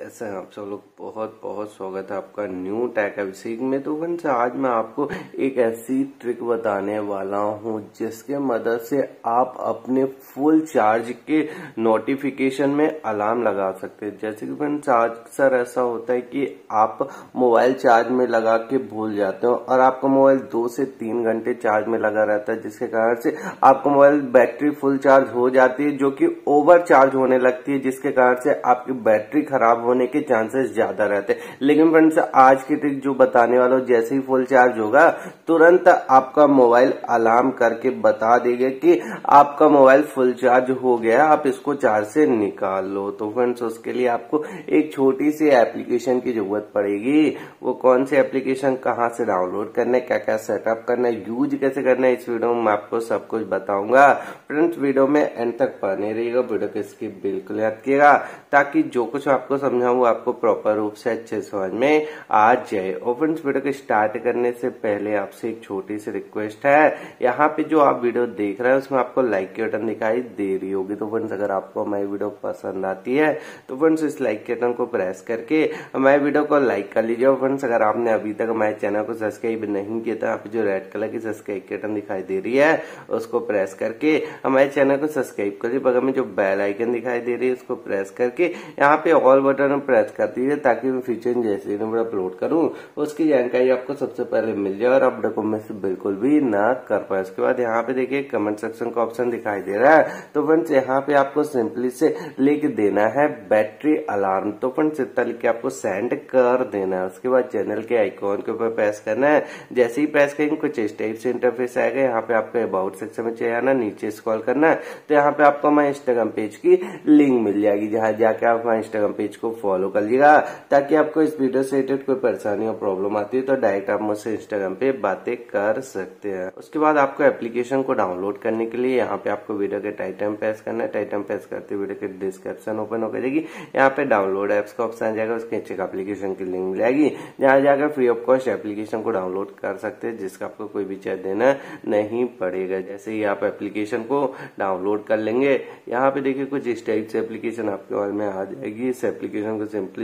कैसे हैं आप सब लोग। बहुत बहुत स्वागत है आपका न्यू टेक अभिषेक में। तो फ्रेंड्स आज मैं आपको एक ऐसी ट्रिक बताने वाला हूं जिसके मदद से आप अपने फुल चार्ज के नोटिफिकेशन में अलार्म लगा सकते हैं। जैसे कि फ्रेंड्स अक्सर ऐसा होता है कि आप मोबाइल चार्ज में लगा के भूल जाते हो और आपका मोबाइल 2 से 3 घंटे चार्ज में लगा रहता है, जिसके कारण से आपका मोबाइल बैटरी फुल चार्ज हो जाती है जो कि ओवर चार्ज होने लगती है, जिसके कारण से आपकी बैटरी खराब होने के चांसेस ज्यादा रहते हैं। लेकिन फ्रेंड्स आज की ट्रिक जो बताने वाला हूं, जैसे ही फुल चार्ज होगा तुरंत आपका मोबाइल अलार्म करके बता देगा कि आपका मोबाइल फुल चार्ज हो गया, आप इसको चार्ज से निकाल लो। तो फ्रेंड्स उसके लिए आपको एक छोटी सी एप्लीकेशन की जरूरत पड़ेगी। वो कौन सी एप्लीकेशन, कहाँ से डाउनलोड करना है, क्या क्या सेटअप करना है, यूज कैसे करना है, इस वीडियो में मैं आपको सब कुछ बताऊंगा। फ्रेंड्स वीडियो में एंड तक बने रहिएगा, वीडियो को स्किप बिल्कुल याद कीजिएगा ताकि जो कुछ आपको समझाऊं आपको प्रॉपर रूप से अच्छे समझ में आ जाए। और फ्रेंड्स वीडियो को स्टार्ट करने से पहले आपसे एक छोटी सी रिक्वेस्ट है, यहाँ पे जो आप वीडियो देख रहे हैं उसमें आपको लाइक की बटन दिखाई दे रही होगी। तो फ्रेंड्स अगर आपको हमारी वीडियो पसंद आती है तो फ्रेंड्स इस लाइक के बटन को प्रेस करके हमारी वीडियो को लाइक कर लीजिए। फ्रेंड्स अगर आपने अभी तक हमारे चैनल को सब्सक्राइब नहीं किया तो यहाँ पे जो रेड कलर की सब्सक्राइब के बटन दिखाई दे रही है उसको प्रेस करके हमारे चैनल को सब्सक्राइब करिए। बगल में जो बेल आइकन दिखाई दे रही है उसको प्रेस करके यहाँ पे ऑल बटन प्रेस कर दीजिए ताकि मैं फ्यूचर जैसे मैं अपलोड करूँ उसकी जानकारी आपको सबसे पहले मिल जाए और आप डॉक्यूमेंट से बिल्कुल भी ना कर पाए। उसके बाद यहाँ पे देखिए कमेंट सेक्शन का ऑप्शन दिखाई दे रहा है। तो फ्रेंड्स यहाँ पे आपको सिंपली से लिख देना है बैटरी अलार्म। तो फ्रेंड्स इतना लिख के आपको सेंड कर देना है। उसके बाद चैनल के आइकॉन के ऊपर प्रेस करना है। जैसे ही प्रेस करेंगे कुछ इस टाइप से इंटरफेस आएगा। यहाँ पे आपको अबाउट सेक्शन में चले आना, नीचे स्क्रॉल करना है तो यहाँ पे आपको हमारे इंस्टाग्राम पेज की लिंक मिल जाएगी, जहाँ जाके आप हमारे इंस्टाग्राम पेज को फॉलो कर लीजिएगा ताकि आपको इस वीडियो से रिलेटेड कोई परेशानी और प्रॉब्लम आती है तो डायरेक्ट आप मुझसे इंस्टाग्राम पे बातें कर सकते हैं। उसके बाद आपको एप्लीकेशन को डाउनलोड करने के लिए यहाँ पे आपको वीडियो के टाइटल में प्रेस करना है। टाइटल में प्रेस करते वीडियो के डिस्क्रिप्शन ओपन हो जाएगी। यहाँ पे डाउनलोड एप्स का ऑप्शन आ जाएगा, उसके नीचे एप्लीकेशन की लिंक मिल जाएगी, जहाँ जाकर फ्री ऑफ कॉस्ट एप्लीकेशन को डाउनलोड कर सकते हैं, जिसका आपको कोई भी चार्ज देना नहीं पड़ेगा। जैसे ही आप एप्लीकेशन को डाउनलोड कर लेंगे, यहाँ पे देखिए कुछ इस टाइप से एप्लीकेशन आपके मोबाइल में आ जाएगी। इस एप्लीकेशन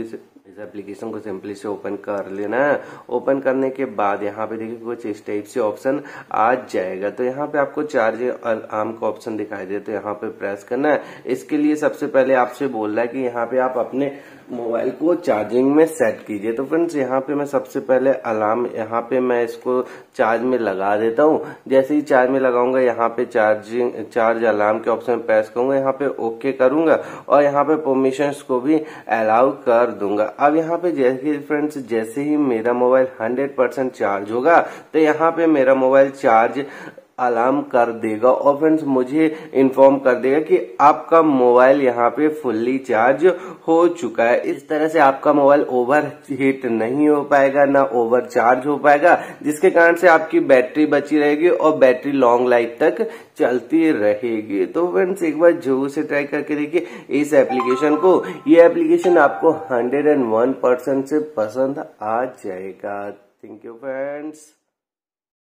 को सिंपली से ओपन कर लेना है। ओपन करने के बाद यहाँ पे देखिए कुछ इस टाइप से ऑप्शन आ जाएगा। तो यहाँ पे आपको चार्ज अलार्म का ऑप्शन दिखाई दे तो यहाँ पे प्रेस करना है। इसके लिए सबसे पहले आपसे बोल रहा है कि यहाँ पे आप अपने मोबाइल को चार्जिंग में सेट कीजिए। तो फ्रेंड्स यहाँ पे मैं सबसे पहले अलार्म यहाँ पे मैं इसको चार्ज में लगा देता हूँ। जैसे ही चार्ज में लगाऊंगा यहाँ पे चार्ज अलार्म के ऑप्शन प्रेस करूंगा, यहाँ पे ओके करूंगा और यहाँ पे परमिशंस को भी अलाउ कर दूंगा। अब यहाँ पे जैसे ही मेरा मोबाइल 100% चार्ज होगा तो यहाँ पे मेरा मोबाइल चार्ज अलार्म कर देगा और फ्रेंड्स मुझे इन्फॉर्म कर देगा कि आपका मोबाइल यहाँ पे फुल्ली चार्ज हो चुका है। इस तरह से आपका मोबाइल ओवर हीट नहीं हो पाएगा, ना ओवर चार्ज हो पाएगा, जिसके कारण से आपकी बैटरी बची रहेगी और बैटरी लॉन्ग लाइफ तक चलती रहेगी। तो फ्रेंड्स एक बार जरूर से ट्राई करके देखिए इस एप्लीकेशन को। ये एप्लीकेशन आपको 101% से पसंद आ जाएगा। Thank you friends.